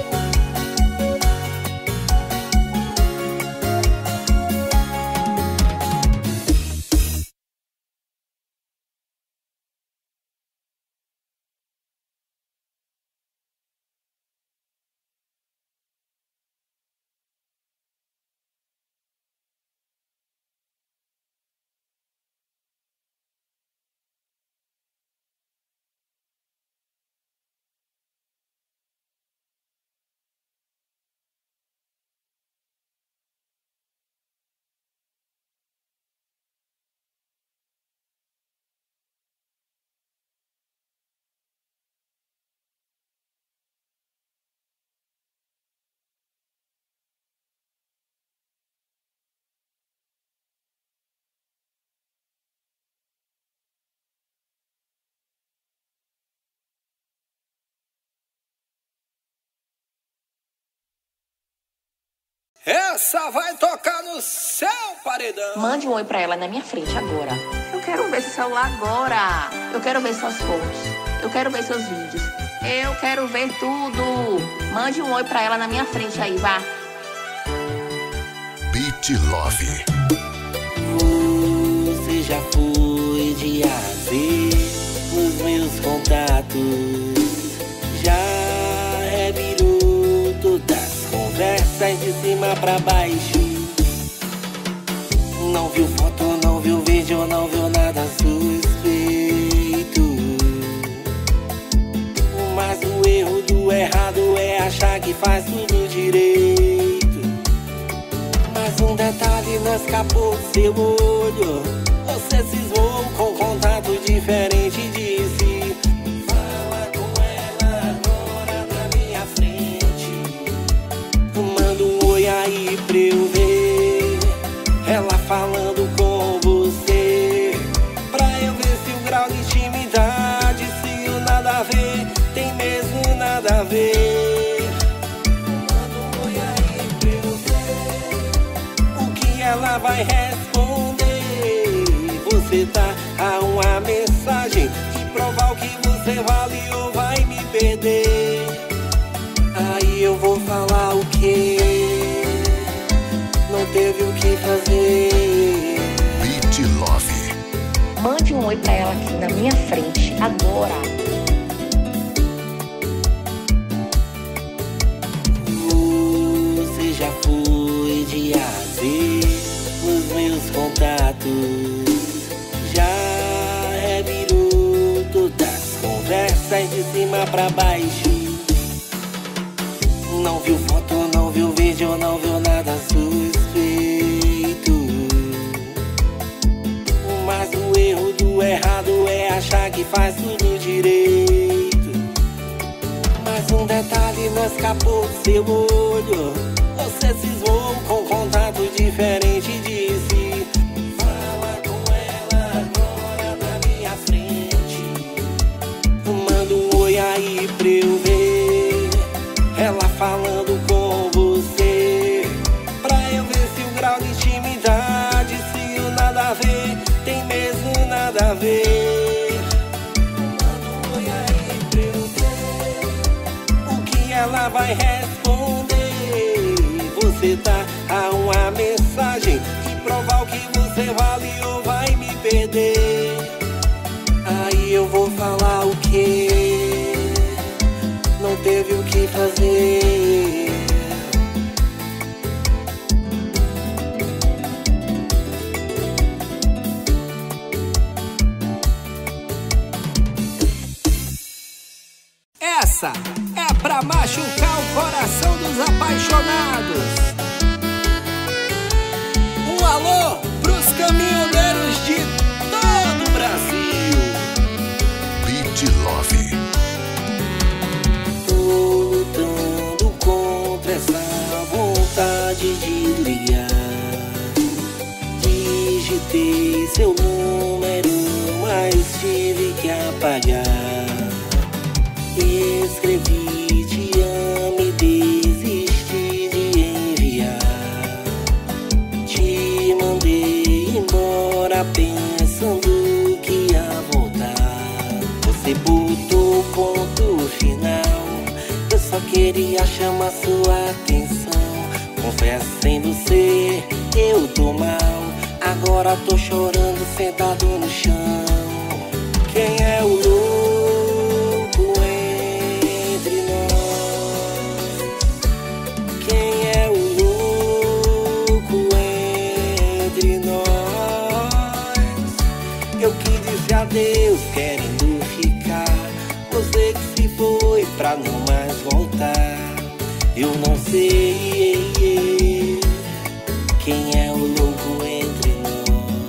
Essa vai tocar no seu paredão. Mande um oi pra ela na minha frente agora. Eu quero ver seu celular agora. Eu quero ver suas fotos. Eu quero ver seus vídeos. Eu quero ver tudo. Mande um oi pra ela na minha frente aí, vá. Beat Love. Você já foi de A a Z nos meus contatos. Já revirou todas as conversas de cima pra baixo. Não viu foto, não viu vídeo, não viu nada suspeito. Mas o erro do errado é achar que faz tudo direito. Mas um detalhe não escapou do seu olho. Você cismou com contato diferente de si. Fala com ela agora na minha frente. Manda um oi aí pra eu ver ela falando com você, pra eu ver se o grau de intimidade, se o nada a ver, tem mesmo nada a ver. Manda um oi aí pra eu ver o que ela vai responder. Você tá a uma mensagem de provar o que você vale ou vai me perder. Aí eu vou falar o quê? Não teve o que fazer. Beat Love. Mande um oi pra ela aqui na minha frente agora. Você já fui de A a Z nos meus contatos. Já revirou todas as conversas de cima pra baixo. Não viu foto, não viu vídeo, não viu nada suspeito. Mas o erro do errado é achar que faz tudo direito. Mas um detalhe não escapou do seu olho. Você cismou com contato diferente de si. Fala com ela agora na minha frente. Manda um oi aí pra eu ver ela falando com você, pra eu ver se o grau de intimidade, se o nada a ver, tem mesmo nada a ver. Manda um oi aí pra eu ver o que ela vai responder. Você dá a uma mensagem e provar o que você vale ou vai me perder. Aí eu vou falar o quê? Não teve o que fazer. Essa é pra machucar o coração dos apaixonados. Um alô pros caminhoneiros de todo o Brasil. Beat Love. Essa vontade de ligar, digitei seu número, mas tive que apagar. Escrevi te amo e desisti de enviar. Te mandei embora pensando que ia voltar. Você botou ponto final, eu só queria chamar sua atenção. Confesso, sem você eu tô mal. Agora tô chorando sentado no chão. Quem é o louco entre nós? Quem é o louco entre nós? Eu que disse adeus querendo ficar. Você que se foi pra não mais voltar. Eu não sei quem é o louco entre nós.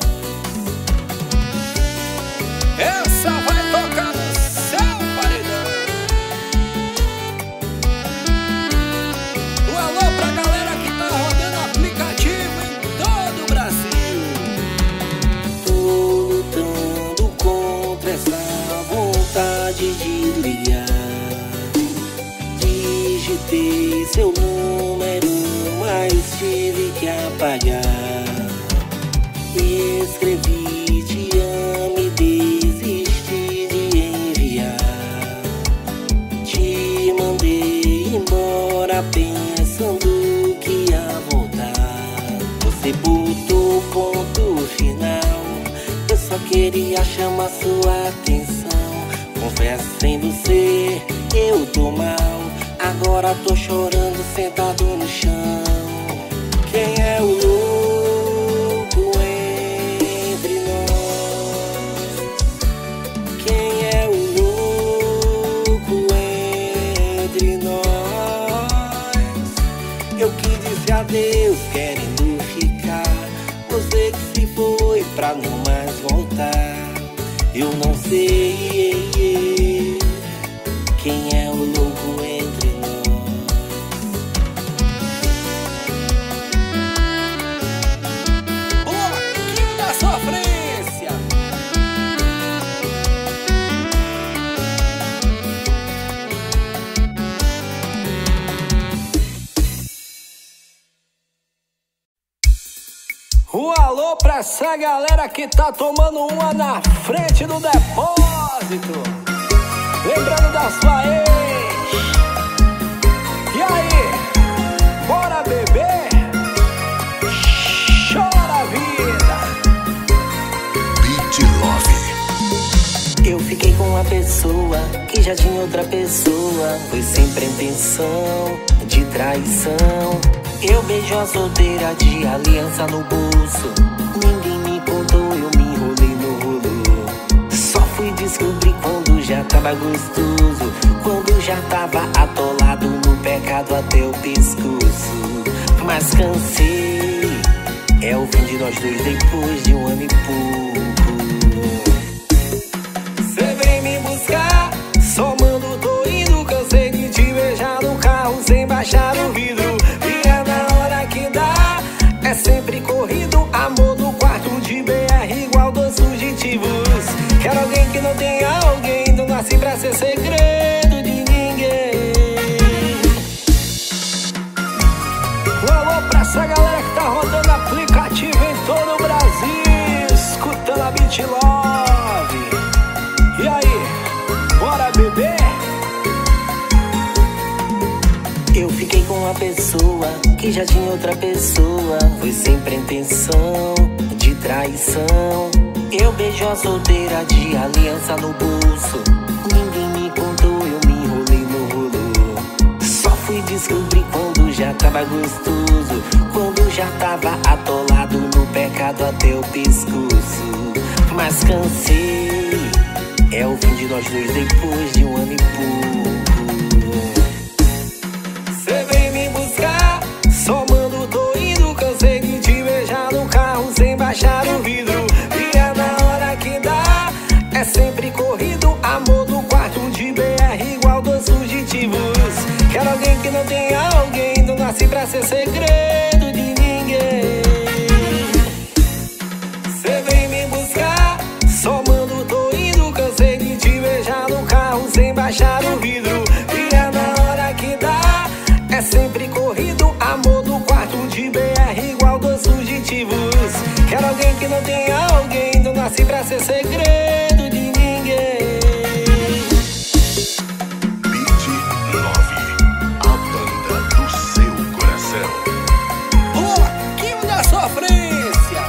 Essa vai tocar no seu paredão. Um alô pra galera que tá rodando aplicativo em todo o Brasil. Tô lutando contra essa vontade de ligar. Digitei seu número, mas tive que apagar. Escrevi te amo e desisti de enviar. Te mandei embora pensando que ia voltar. Você botou ponto final, eu só queria chamar sua atenção. Confesso, sem você eu tô mal. Agora tô chorando sentado no chão. Quem é o louco entre nós? Quem é o louco entre nós? Eu que disse adeus querendo ficar. Você que se foi pra não mais voltar. Eu não sei quem é o louco entre nós. Bloquinho da sofrência. Um alô pra essa galera que tá tomando uma na frente do depósito. Lembrando da sua ex. E aí, bora beber? Chora a vida. Beat Love. Eu fiquei com uma pessoa que já tinha outra pessoa. Foi sempre a intenção de traição. Eu beijo a solteira de aliança no bolso. Ninguém me contou, eu me enrolei no rolo. Só fui descobrir quando já tava gostoso, quando já tava atolado no pecado até o pescoço. Mas cansei, é o fim de nós dois depois de 1 ano e pouco. Cê vem me buscar, só mando, tô indo. Cansei de te beijar no carro sem baixar o vidro. E é na hora que dá, é sempre corrido. Amor no quarto de BR igual dois fugitivos. Quero alguém que não tenha alguém, não nasci pra ser segredo de ninguém. Um alô pra essa galera que tá rodando aplicativo em todo o Brasil, escutando a Beat Love. E aí, bora beber? Eu fiquei com uma pessoa que já tinha outra pessoa. Foi sempre a intenção de traição. Eu beijo a solteira de aliança no bolso. Ninguém me contou, eu me enrolei no rolo. Só fui descobrir quando já tava gostoso, quando já tava atolado no pecado até o pescoço. Mas cansei, é o fim de nós dois depois de 1 ano e pouco. Cê vem me buscar, só mando, tô indo. Cansei de te beijar no carro sem baixar o vidro. E é na hora que dá, é sempre corrido. Amor no quarto de BR igual dois fugitivos. Quero alguém que não tenha alguém, não nasci pra ser segredo de ninguém. Cê vem me buscar, só mando, tô indo. Cansei de te beijar no carro sem baixar o vidro. E é na hora que dá, é sempre corrido. Amor no quarto de BR igual dois fugitivos. Quero alguém que não tenha alguém, não nasci pra ser segredo de ninguém. Beat Love, a banda do seu coração. Bloquinho da sofrência.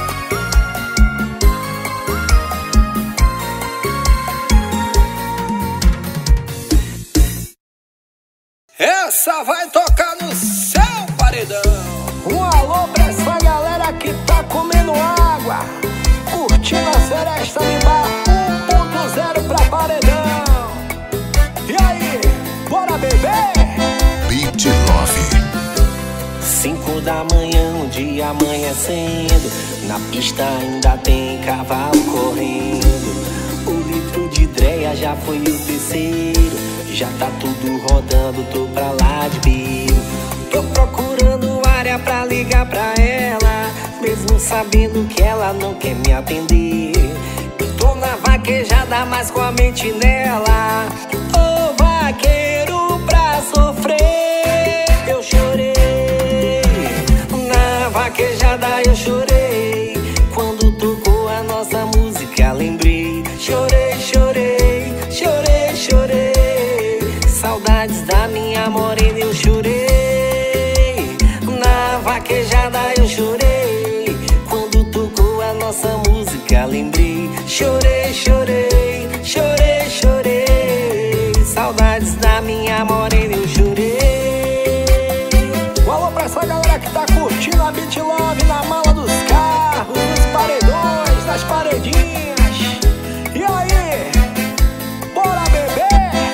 Essa vai tocar no seu paredão. Um alô pra essa galera que tá comendo água, curtindo a Seresta Limbar 1.0 pra paredão. E aí, bora beber? Beat Love. 5 da manhã, um dia amanhecendo. Na pista ainda tem cavalo correndo. O litro de dreia já foi o terceiro. Já tá tudo rodando, tô pra lá de bico. Tô procurando área pra ligar pra ela, mesmo sabendo que ela não quer me atender. Tô na vaquejada, mas com a mente nela. Ô vaqueiro pra sofrer, eu chorei. Na vaquejada eu chorei. Quando tocou a nossa música lembrei. Chorei, chorei, chorei, chorei. Saudades da minha morena eu chorei. Na vaquejada eu chorei. Quando tocou a nossa música lembrei. Chorei, chorei, chorei, chorei. Saudades da minha morena eu chorei. Um alô pra essa galera que tá curtindo a Beat Love na mala dos carros, nos paredões, nas paredinhas. E aí, bora beber?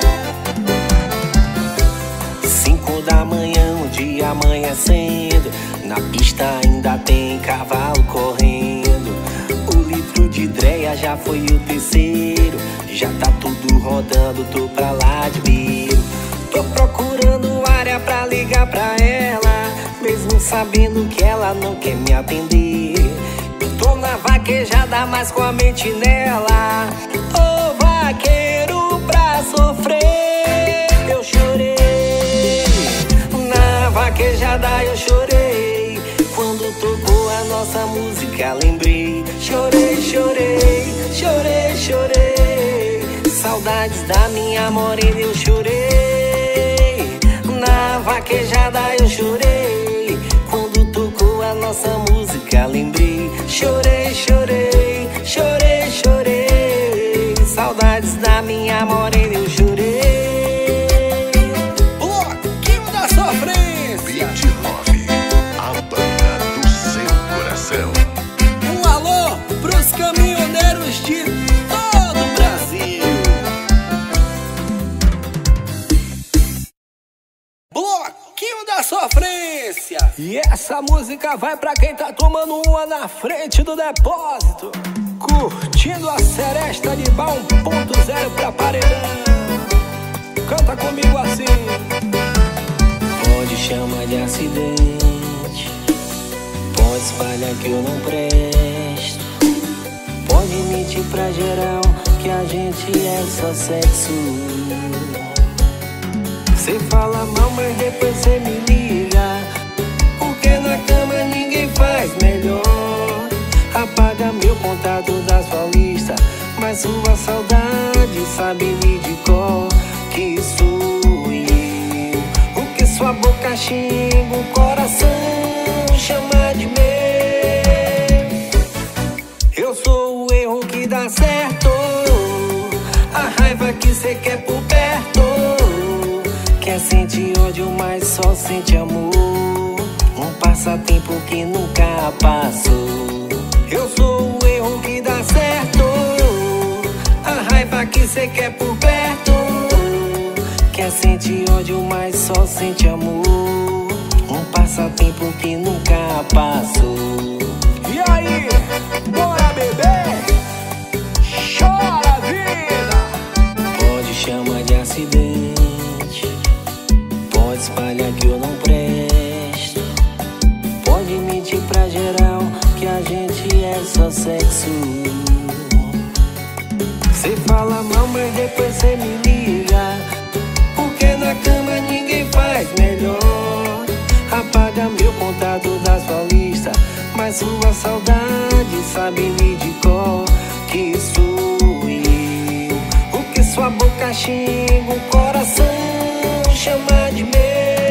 5 da manhã, um dia amanhecendo. Na pista ainda tem cavalo correndo. O litro de dreia já foi o terceiro. Já tá tudo rodando, tô pra lá de bico. Tô procurando área pra ligar pra ela, mesmo sabendo que ela não quer me atender. Tô na vaquejada, mas com a mente nela. Ô vaqueiro pra sofrer, eu chorei. Na vaquejada eu chorei. Quando tocou a nossa música lembrei. Chorei, chorei, chorei, chorei. Saudades da minha morena eu chorei. Na vaquejada eu chorei. Quando tocou a nossa música lembrei. Chorei, chorei, chorei, chorei. Saudades da minha morena eu chorei. Bloquinho da sofrência. Beat Love, coração. Um alô pros caminhoneiros de todo o Brasil. Bloquinho da Sofrência. E essa música vai pra quem tá tomando uma na frente do depósito, curtindo a seresta de bar 1.0 pra paredão. Canta comigo assim. Pode chamar de acidente, pode espalhar que eu não presto, pode mentir pra geral que a gente é só sexo. Cê fala mal, mas depois cê me liga, porque na cama ninguém faz melhor. Apaga meu contato da sua lista, mas sua saudade sabe-lhe de cor que sou eu. O que sua boca xinga, o coração chama de meu. Eu sou o erro que dá certo, a raiva que cê quer por perto. Quer sentir ódio, mas só sente amor, um passatempo que nunca passou. Eu sou o erro que dá certo, a raiva que cê quer por perto. Quer sentir ódio, mas só sente amor, um passatempo que nunca passou. E aí, bora beber? Chora vida. Pode chamar de acidente, pode espalhar que eu não presto, pode mentir pra geral que a gente é só sexo. Cê fala mal, mas depois cê me liga, porque na cama ninguém faz melhor. Apaga meu contato da sua lista, mas sua saudade sabe-lhe de cor que sou eu. O que sua boca xinga, o coração chama de meu.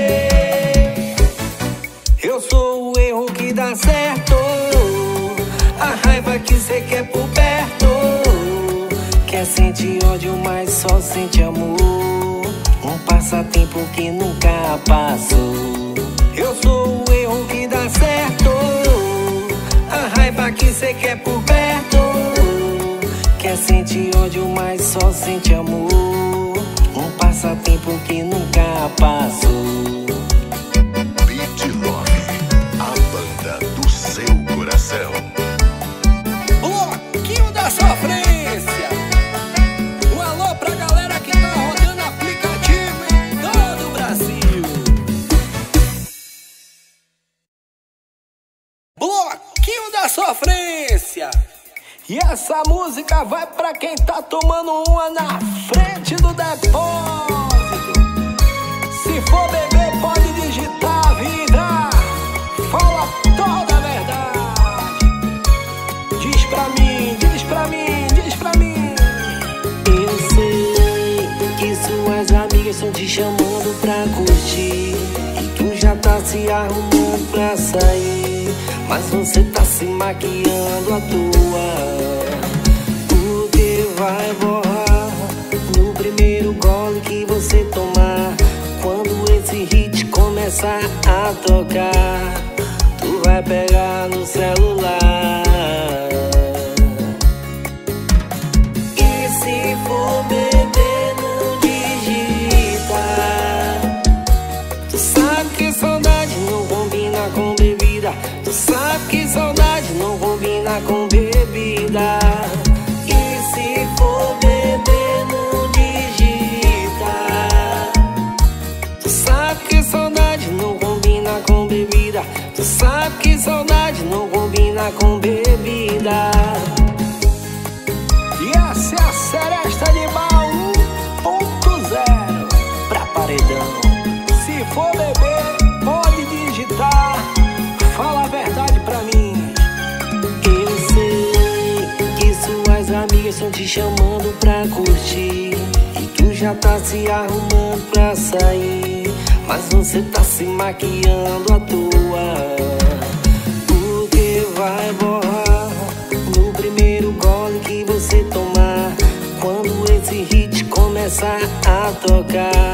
Eu sou o erro que dá certo, a raiva que cê quer por perto. Quer sentir ódio, mas só sente amor, um passatempo que nunca passou. Eu sou o erro que dá certo, a raiva que cê quer por perto. Quer sentir ódio, mas só sente amor, um passatempo que nunca passou. Beat Love, a banda do seu coração. Bloquinho da Sofrência. Um alô pra galera que tá rodando aplicativo em todo o Brasil. Bloquinho da Sofrência. E essa música vai pra quem tá tomando uma na frente do depósito. Se for beber, pode digitar, vida. Fala toda a verdade. Diz pra mim, diz pra mim, diz pra mim. Eu sei que suas amigas estão te chamando pra curtir, e tu já tá se arrumando pra sair, mas você tá se maquiando à toa. Porque vai borrar no primeiro gole que você tomar. Quando esse hit começar a tocar, tu vai pegar no celular. E se for beber, não digita. Tu sabe que saudade não combina com bebida, tu sabe que saudade não combina com bebida. E se for beber, não digita. Tu sabe que saudade não combina com bebida, tu sabe que saudade não combina com bebida. E essa é a seresta de bar 1.0 pra paredão. Se for beber, pode digitar. Fala a verdade pra mim. Eu sei que suas amigas estão te chamando pra curtir, e tu já tá se arrumando pra sair, mas você tá se maquiando à toa. Porque vai borrar no primeiro gole que você tomar. Quando esse hit começar a tocar,